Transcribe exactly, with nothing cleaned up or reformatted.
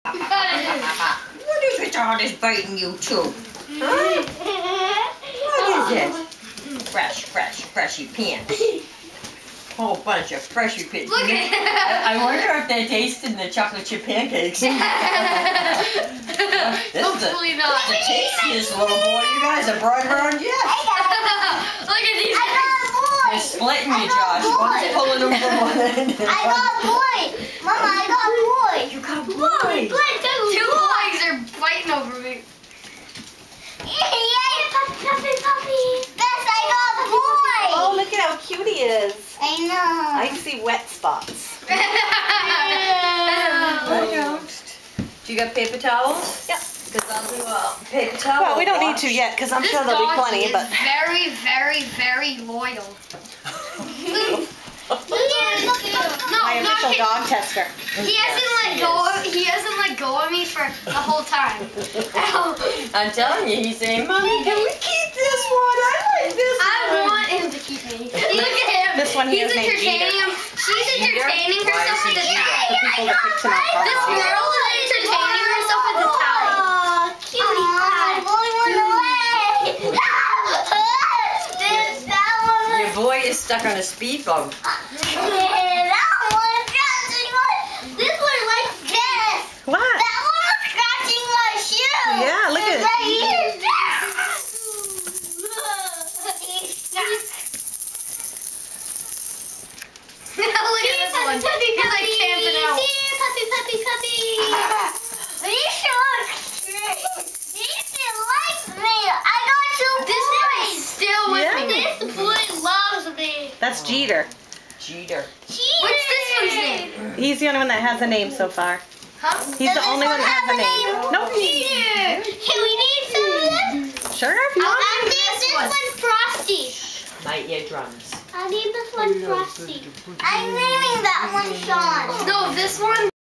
What is with all this biting you two? Huh? What is it? Fresh, fresh, freshy pants. Whole bunch of freshy pants. Look at I, I wonder if they're tasting the chocolate chip pancakes. This Hopefully is the, not. the tastiest little boy you guys have brought around yet. Look at these I got a boy. They're splitting you, I got Josh. a boy. One's pulling them from one end. I got a boy. Mama, I got a boy. You got a boy. two boys are fighting over me. Yay, puppy, puppy, puppy. Bess, I got a boy. Oh, look at how cute he is. I know. I can see wet spots. I don't. Do you got paper towels? Yeah. Because I'll do a paper towel. Well, we don't need wash. to yet because I'm This sure there'll be doggy plenty, is but... very, very, very loyal. No, My not official kidding. dog tester. He hasn't let go. Of, he hasn't let go of me for the whole time. I'm telling you, he's saying, Mommy, can we keep this one? I like this I one. want him to keep me. Look at him. This one he He's is named entertaining Jeter. him. She's entertaining Why herself is he with the Jeter? towel. The people that picked him up. This girl is entertaining herself with the towel. Oh, cutie pie. I'm going one away. This, that one. Your boy is stuck on a speedboat. Yeah, that one scratching my. This one like this. What? That one was scratching my shoe. Yeah, look at it. Right here. He's stuck. Look at this one. He's like camping out. Puppy, puppy, puppy. You should. You should like me. I got two This boys. one is still with Yeah. me. This boy loves me. That's Jeter. Cheater. What's this one's name? He's the only one that has a name so far. Huh? He's Does the this only one one that has have a a name. name? Nope. Peter. Can we name some of them? Sure, if you I'll want. name this one. one Frosty. My eardrums. I'll name this one Frosty. I'm naming that one Sean. No, this one.